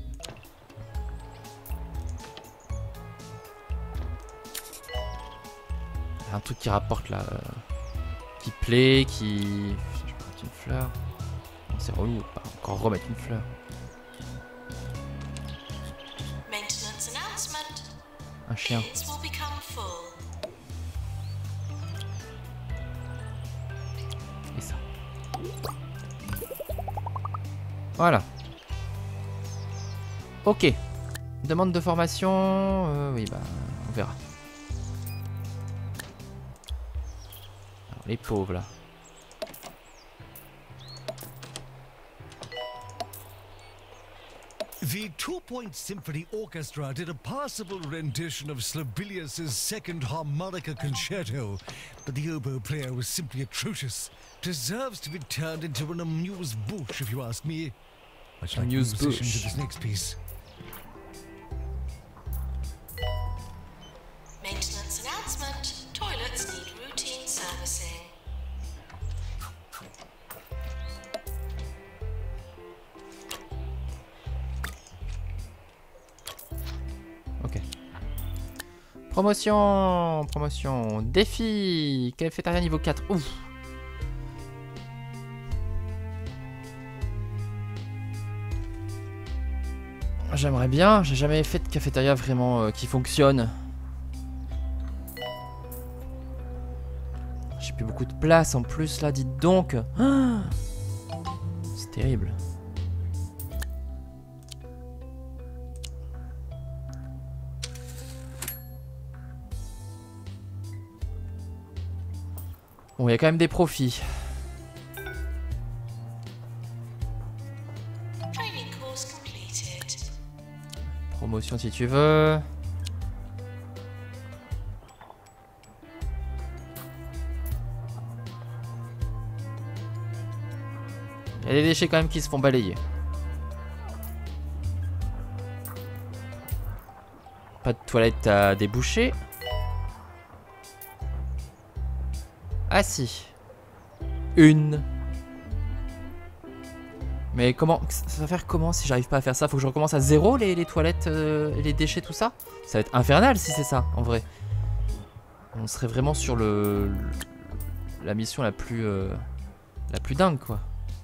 Un truc qui rapporte là, qui plaît, qui... Je peux mettre une fleur. C'est relou, pas encore remettre une fleur. Un chien. Et ça. Voilà. Ok. Demande de formation. Oui, bah, on verra. Alors, les pauvres là. The 2-Point Symphony Orchestra did a passable rendition of Sibelius's second harmonica concerto, but the oboe player was simply atrocious. Deserves to be turned into an amuse-bouche, if you ask me. Much like the musicians of this next piece. Maintenance announcement. Toilets need routine servicing. Ok. Promotion, promotion, défi, cafétéria niveau 4. Ouf. J'aimerais bien, j'ai jamais fait de cafétéria vraiment qui fonctionne. J'ai plus beaucoup de place en plus là, dites donc. Ah, c'est terrible. Bon, il y a quand même des profits. Promotion si tu veux. Il y a des déchets quand même qui se font balayer. Pas de toilette à déboucher. Ah si. Une. Mais comment, ça va faire comment si j'arrive pas à faire ça? Faut que je recommence à zéro les toilettes, les déchets, tout ça? Ça va être infernal si c'est ça, en vrai. On serait vraiment sur la mission la plus dingue, quoi.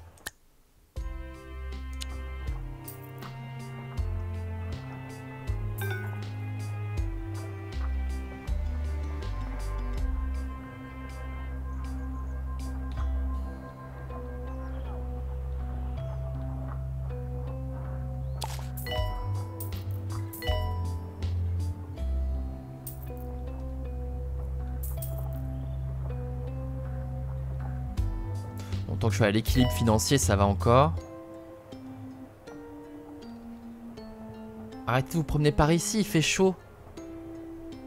Tant que je suis à l'équilibre financier, ça va encore. Arrêtez de vous promener par ici, il fait chaud.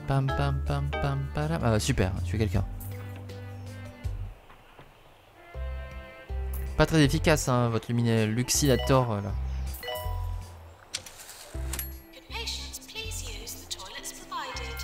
Pam pam pam pam pam. Ah, super, tuer quelqu'un. Pas très efficace, hein, votre Luxinator là. Could patients please use the toilets provided?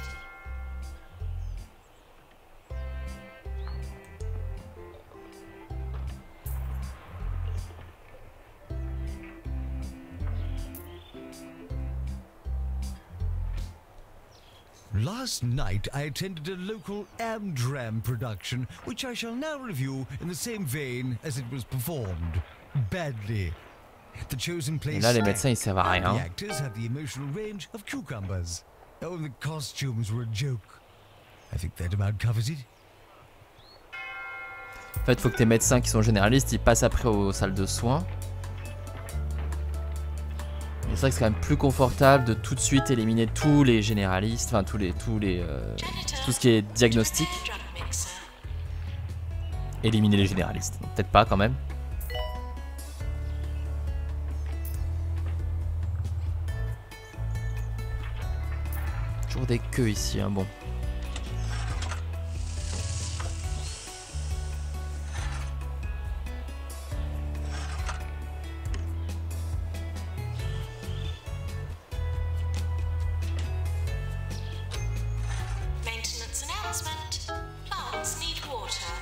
Last night I attended a local Amdram production, which I shall now review in the same vein as it was performed. Badly. The chosen place. Et là, les médecins, ils servent à and the rien. actors had the emotional range of cucumbers. Oh, and the costumes were a joke. I think that about covers it. En fait, il faut que tes médecins qui sont généralistes, ils passent après aux salles de soins. Et c'est vrai que c'est quand même plus confortable de tout de suite éliminer tous les généralistes, enfin tout ce qui est diagnostic. Drug mixer. Éliminer les généralistes. Peut-être pas quand même. Toujours des queues ici, hein, bon. Maintenance announcement. Plants need water.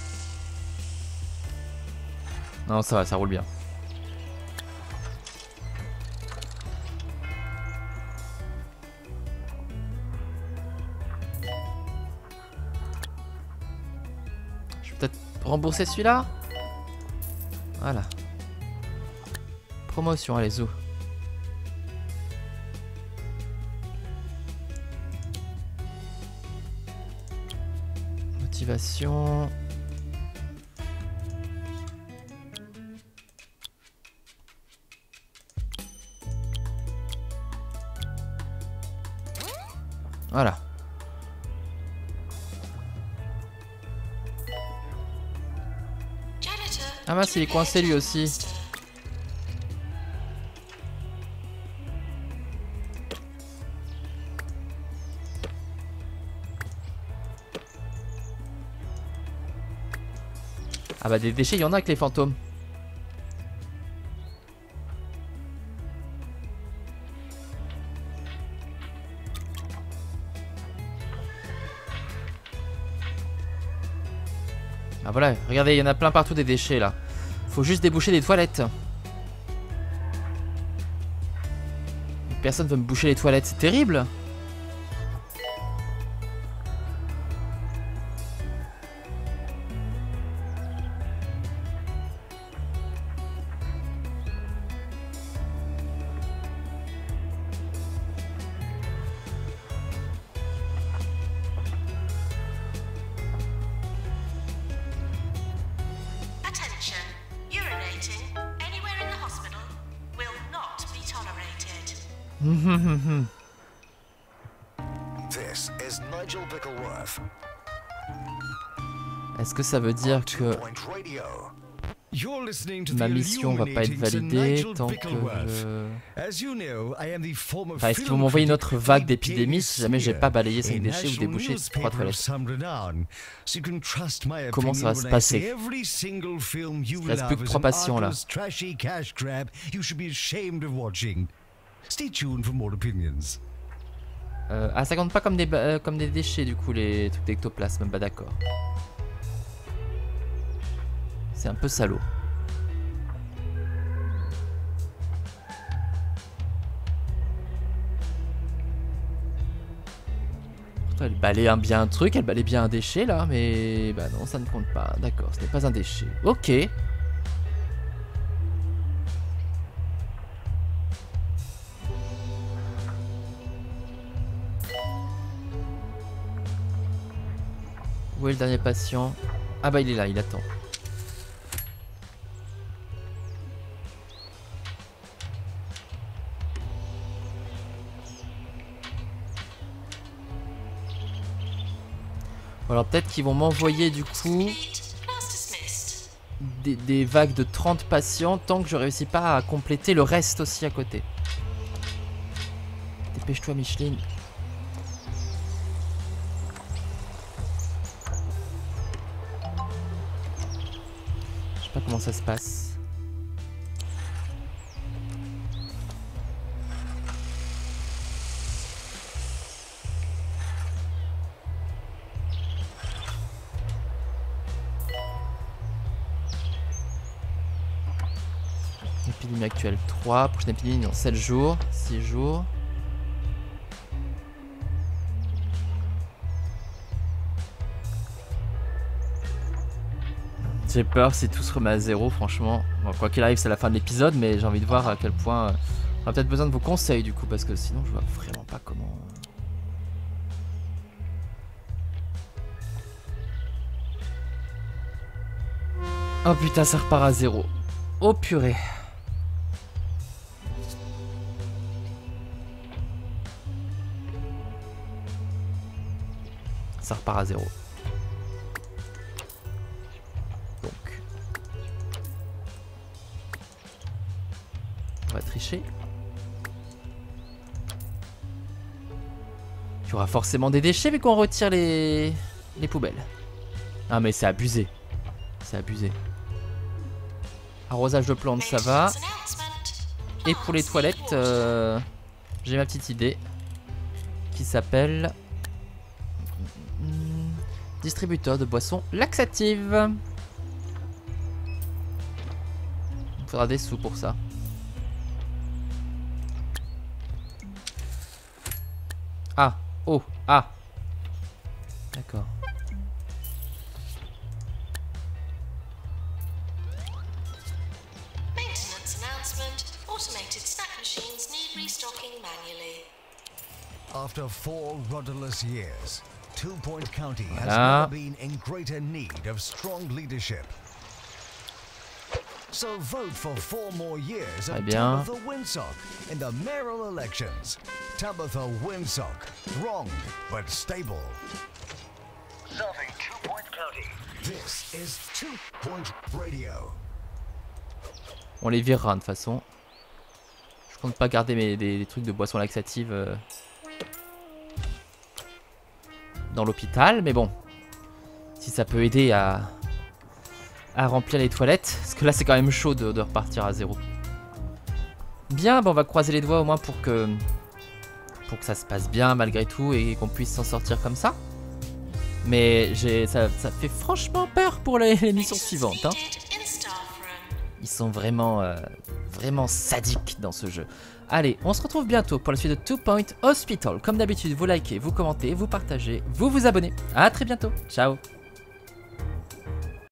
Non, ça va, ça roule bien. Je vais peut-être rembourser celui-là. Voilà. Promotion, allez, zou. Motivation. Voilà. Janitor. Ah mince, il est coincé lui aussi. Ah bah des déchets, il y en a avec les fantômes. Ah voilà, regardez, il y en a plein partout des déchets là. Faut juste déboucher des toilettes. Personne veut me boucher les toilettes, c'est terrible. Attention. Urinating anywhere in the hospital will not be tolerated. This is Nigel Bickleworth. Est-ce que ça veut dire que Point Radio. You're listening to ma the mission va pas être illuminating Sir validée Nigel tant que Bickleworth. je... As you know, I am the former Enfin, est-ce qu'ils vont film m'envoyer une critic autre of vague the d'épidémies si jamais j'ai Daily pas balayé Seer, 5 a déchets ou national débouché 3 newspaper of toilettes? some renown. So you can trust my Comment ça va opinion se when I passer? say every single film you Il reste plus love que is 3 an patients là. artless, trashy cash grab you should be ashamed of watching. Stay tuned for more opinions. Ah, ça compte pas comme des déchets du coup, les trucs d'ectoplasme, bah d'accord. C'est un peu salaud. Pourtant, elle balaye bien un truc, elle balaye bien un déchet là, mais bah non, ça ne compte pas. D'accord, ce n'est pas un déchet. Ok. Où est le dernier patient? Ah bah il est là, il attend. Alors peut-être qu'ils vont m'envoyer du coup Class dismissed. des vagues de 30 patients tant que je réussis pas à compléter le reste aussi à côté. Dépêche-toi Micheline. comment ça se passe. Épidémie actuelle 3, prochaine épidémie dans 7 jours, 6 jours. J'ai peur si tout se remet à zéro, franchement. Bon, quoi qu'il arrive, c'est la fin de l'épisode, mais j'ai envie de voir à quel point... on a peut-être besoin de vos conseils du coup, parce que sinon je vois vraiment pas comment... Oh putain, ça repart à zéro. Oh purée. Ça repart à zéro. Donc. On va tricher. Il y aura forcément des déchets vu qu'on retire les poubelles. Ah mais c'est abusé. C'est abusé. Arrosage de plantes, ça va. Et pour les toilettes, j'ai ma petite idée. Qui s'appelle... distributeur de boissons laxatives. Il faudra des sous pour ça. Ah, oh, ah. D'accord. Maintenance announcement. Automated snack machines need restocking manually. After 4 rudderless years, 2 Point County has Voilà. never been in greater need of strong leadership. So vote for 4 more years Très of bien. Tabitha Windsock in the mayoral elections. Tabitha Windsock, wrong but stable. Serving 2 Point County. This is 2 Point Radio. On les virera de toute façon. Je compte pas garder des trucs de boissons laxatives dans l'hôpital, mais bon. Si ça peut aider à remplir les toilettes. Parce que là c'est quand même chaud de repartir à zéro. Bien, on va croiser les doigts au moins pour que ça se passe bien malgré tout et qu'on puisse s'en sortir comme ça. Mais ça fait franchement peur pour les missions suivantes. Hein. Ils sont vraiment, vraiment sadiques dans ce jeu. Allez, on se retrouve bientôt pour la suite de 2 Point Hospital. Comme d'habitude, vous likez, vous commentez, vous partagez, vous vous abonnez. A très bientôt. Ciao.